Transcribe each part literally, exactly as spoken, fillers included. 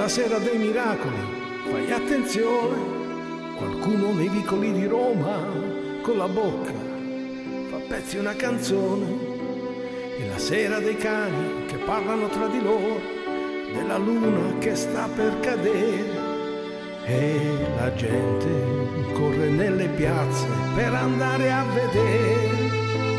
la sera dei miracoli, fai attenzione, qualcuno nei vicoli di Roma con la bocca fa pezzi una canzone. È la sera dei cani che parlano tra di loro, della luna che sta per cadere, e la gente corre nelle piazze per andare a vedere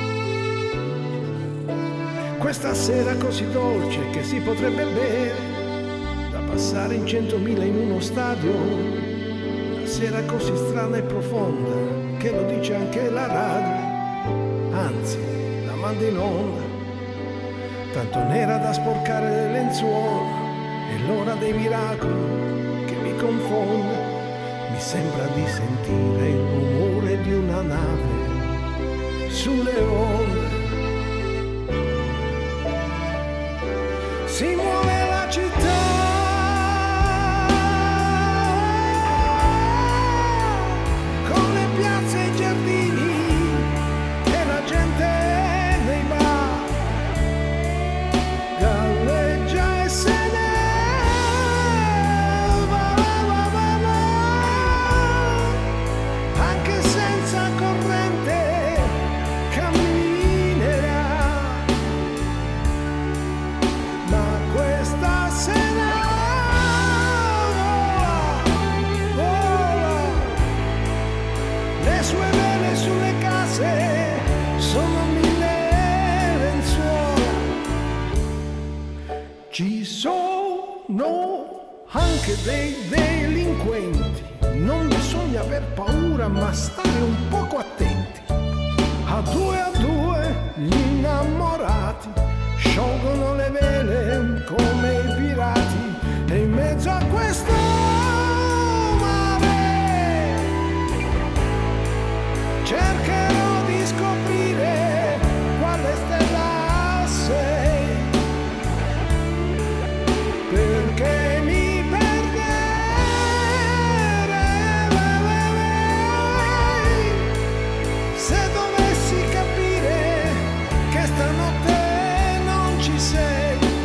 questa sera così dolce che si potrebbe bere, da passare in centomila in uno stadio. Una sera così strana e profonda che lo dice anche la radio, anzi la manda in onda, tanto nera da sporcare le lenzuola. È l'ora dei miracoli che mi confonde, mi sembra di sentire il rumore di una nave sulle onde. Si muove la città, con le piazze e i giardini e la gente nei bar galleggia e se ne va, va, va, va, va. Anche senza corrente camminerà. Ma questa sera vola, le sue vele sulle case sono mille lenzuola. Ci sono anche dei delinquenti, non bisogna aver paura ma stare un poco attenti. A due a due gli innamorati sciolgono le vele come i pirati, e in mezzo a questo mare cercherò di scoprire quale stella sei, perché mi perderei se dovessi capire che stanotte ci sei.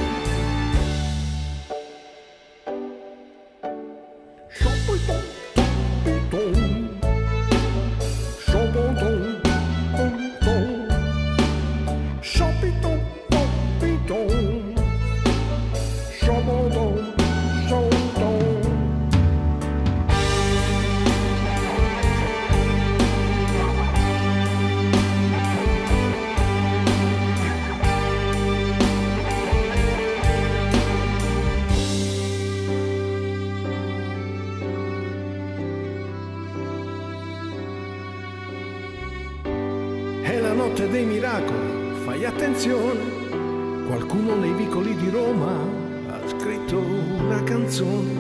È la notte dei miracoli, fai attenzione, qualcuno nei vicoli di Roma ha scritto una canzone.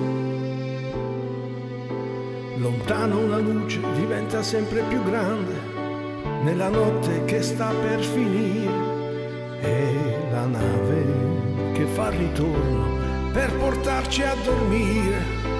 Lontano una luce diventa sempre più grande, nella notte che sta per finire, è la nave che fa ritorno per portarci a dormire.